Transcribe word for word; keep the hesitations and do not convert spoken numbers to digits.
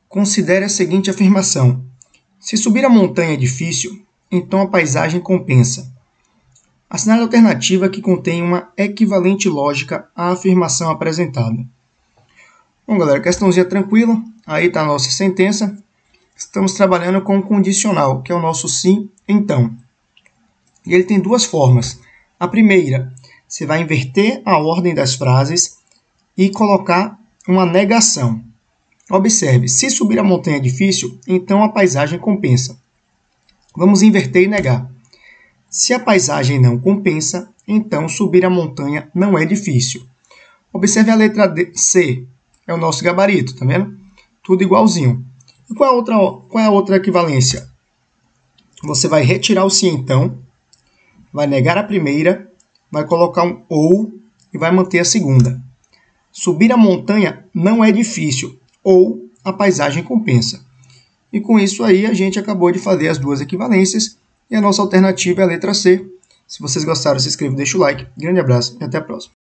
Considere a seguinte afirmação: se subir a montanha é difícil, então a paisagem compensa. Assinale a alternativa que contém uma equivalente lógica à afirmação apresentada. Bom, galera, questãozinha tranquila. Aí está a nossa sentença. Estamos trabalhando com o condicional, que é o nosso sim, então. E ele tem duas formas. A primeira, você vai inverter a ordem das frases e colocar uma negação. Observe, se subir a montanha é difícil, então a paisagem compensa. Vamos inverter e negar. Se a paisagem não compensa, então subir a montanha não é difícil. Observe a letra D, C, é o nosso gabarito, tá vendo? Tudo igualzinho. E qual é a outra, qual é a outra equivalência? Você vai retirar o sim então, vai negar a primeira, vai colocar um ou e vai manter a segunda. Subir a montanha não é difícil, ou a paisagem compensa. E com isso aí a gente acabou de fazer as duas equivalências e a nossa alternativa é a letra C. Se vocês gostaram, se inscrevam, deixa o like. Grande abraço e até a próxima.